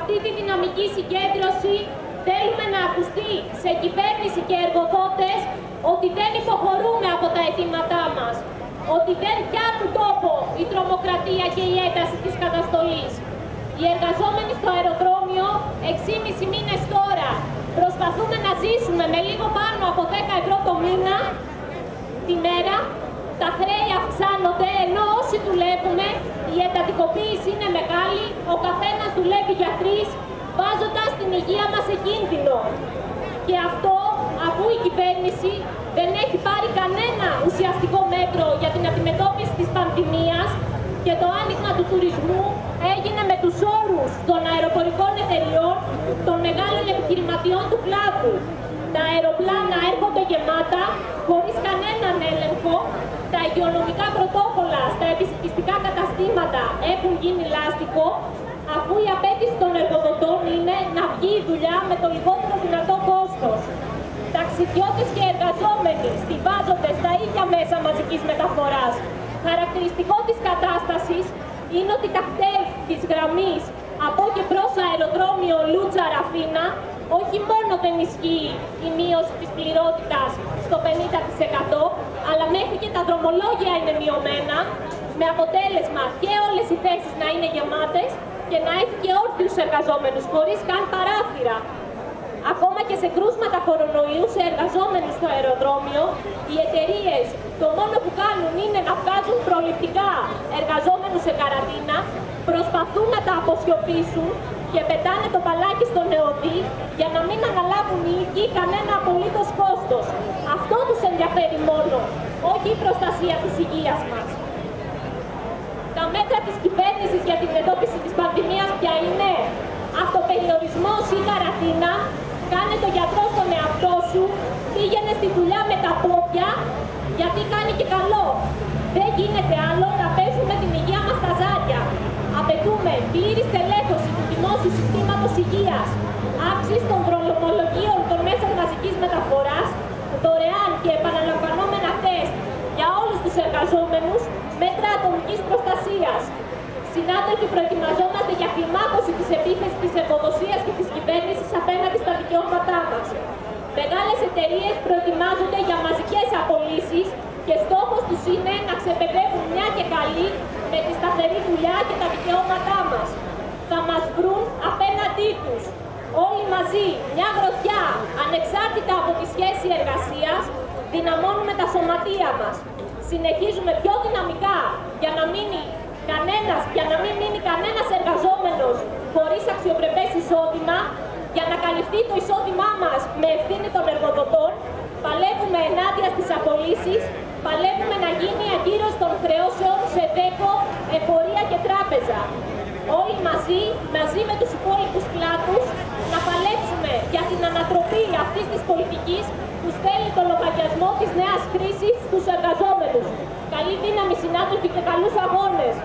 αυτή τη δυναμική συγκέντρωση θέλουμε να ακουστεί σε κυβέρνηση και εργοδότες ότι δεν υποχωρούμε από τα αιτήματά μας, ότι δεν πιάνουν τόπο η τρομοκρατία και η ένταση της καταστολής. Οι εργαζόμενοι στο αεροδρόμιο 6,5 μήνες τώρα προσπαθούμε να ζήσουμε με λίγο πάνω από 10 ευρώ το μήνα τη μέρα. Τα χρέη αυξάνονται, ενώ όσοι δουλεύουμε η εντατικοποίηση είναι μεγάλη, ο καθένας δουλεύει για 3, βάζοντας την υγεία μας σε κίνδυνο. Και αυτό αφού η κυβέρνηση δεν έχει πάρει κανένα ουσιαστικό μέτρο για την αντιμετώπιση της πανδημίας και το άνοιγμα του τουρισμού έγινε με τους όρους των αεροπορικών εταιριών, των μεγάλων επιχειρηματιών του κλάδου. Τα αεροπλάνα έρχονται γεμάτα, χωρίς κανέναν έλεγχο, τα υγειονομικά πρωτόκολλα στα επισιτιστικά καταστήματα έχουν γίνει λάστιχο, αφού η απέτηση των εργοδοτών είναι να βγει η δουλειά με το λιγότερο δυνατό κόστος. Ταξιδιώτες και εργαζόμενοι στιβάζονται στα ίδια μέσα μαζικής μεταφοράς. Χαρακτηριστικό της κατάστασης είναι ότι τα κτέλ της γραμμής από και προς αεροδρόμιο Λούτσα-Ραφίνα όχι μόνο δεν ισχύει η μείωση της πληρότητας στο 50%, αλλά μέχρι και τα δρομολόγια είναι μειωμένα, με αποτέλεσμα και όλες οι θέσεις να είναι γεμάτες και να έχει και όρθιους εργαζόμενους, χωρίς καν παράθυρα. Ακόμα και σε κρούσματα κορονοϊού σε εργαζόμενους στο αεροδρόμιο, οι εταιρείες το μόνο που κάνουν είναι να βγάζουν προληπτικά εργαζόμενους σε καραντίνα, προσπαθούν να τα αποσιωπήσουν και πετάνε το παλάκι στον ΕΟΔΗ για να μην αναλάβουν οι ίδιοι κανένα απολύτως κόστος. Αυτό τους ενδιαφέρει μόνο, όχι η προστασία της υγείας μας. Τα μέτρα της κυβέρνησης για την εντόπιση της πανδημίας ποια είναι? Αυτοπεριορισμός ή καραντίνα, κάνε το γιατρό στον εαυτό σου, πήγαινε στη δουλειά με τα πόδια, γιατί κάνει και καλό. Δεν γίνεται άλλο να παίζουμε την υγεία μας στα ζάρια. Απαιτούμε πλήρη στελέχωση του δημόσιου συστήματος υγείας, αύξηση των δρομολογίων των μέσων μαζικής μεταφοράς, δωρεάν και επαναλαμβανόμενα τεστ για όλους τους εργαζόμενους, μέτρα ατομικής προστασίας. Συνάδελφοι, προετοιμαζόμαστε για κλιμάκωση της επίθεσης της εργοδοσίας και της κυβέρνησης απέναντι στα δικαιώματά μας. Μεγάλες εταιρείες προετοιμάζονται για μαζικές απολύσεις και στόχος τους είναι να ξεπερδεύουν μια και καλή με τη σταθερή δουλειά και τα δικαιώματά μας. Θα μας βρουν απέναντί τους. Όλοι μαζί, μια γροθιά, ανεξάρτητα από τη σχέση εργασίας, δυναμώνουμε τα σωματεία μας. Συνεχίζουμε πιο δυναμικά για να μην μείνει κανένας εργαζόμενος χωρίς αξιοπρεπές εισόδημα, για να καλυφθεί το εισόδημά μας με ευθύνη των εργοδοτών. Παλεύουμε ενάντια στις απολύσεις, παλεύουμε να γίνει η ακύρωση των χρεώσεων σε ΔΕΚΟ, εφορία και τράπεζα. Όλοι μαζί με τους υπόλοιπους κλάδους, να παλέψουμε για την ανατροπή αυτής της πολιτικής που στέλνει το λογαριασμό της νέας κρίσης στους εργαζόμενους. Καλή δύναμη, συνάδελφοι, και καλούς αγώνες!